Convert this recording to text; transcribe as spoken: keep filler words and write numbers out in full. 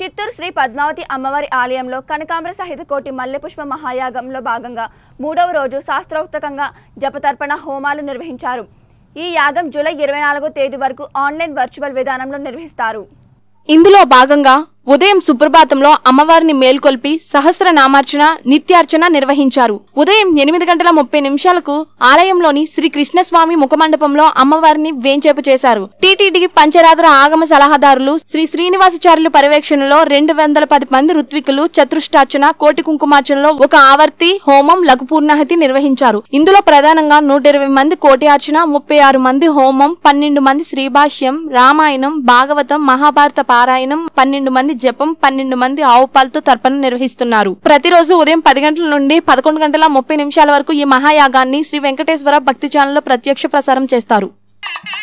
చిత్తూరు శ్రీ పద్మావతి అమ్మవారి ఆలయంలో కనకాంబర సహిత కోటి మల్లెపుష్ప మహాయాగంలో భాగంగా మూడవ రోజు శాస్త్రోక్తంగా జపతర్పణ హోమాలు నిర్వహించారు. ఈ యాగం జూలై ఇరవై నాలుగో తేదీ వరకు ఆన్లైన్ వర్చువల్ విధానంలో నిర్వహిస్తారు. ఇందులో భాగంగా ఉదయం సుప్రభాతంలో అమ్మవారిని మేల్కొల్పి సహస్రనామార్చన నిత్యార్చన నిర్వహించారు. ఉదయం ఎనిమిది గంటల ముప్పై నిమిషాలకు ఆలయంలోని శ్రీ కృష్ణస్వామి ముఖమండపంలో అమ్మవారిని వేంచేపు చేశారు. టీటీడీ పంచరాత్ర ఆగమ సలహాదారులు శ్రీ శ్రీనివాసాచార్యులు పర్యవేక్షణలో రెండు వందల పది మంది ఋత్వికులు చతుష్టార్చన కోటి కుంకుమార్చనలో ఒక ఆవర్తి హోమం లఘు పూర్ణాహతి నిర్వహించారు. ఇందులో ప్రధానంగా నూట ఇరవై మంది కోటి అర్చన, ముప్పై ఆరు మంది హోమం, పన్నెండు మంది శ్రీభాష్యం, రామాయణం, భాగవతం, మహాభారత పారాయణం, పన్నెండు మంది జపం, పన్నెండు మంది ఆవు పాలతో తర్పణ నిర్వహిస్తున్నారు. ప్రతిరోజు ఉదయం పది గంటల నుండి పదకొండు గంటల ముప్పై నిమిషాల వరకు ఈ మహాయాగాన్ని శ్రీ వెంకటేశ్వర భక్తి ఛానల్లో ప్రత్యక్ష ప్రసారం చేస్తారు.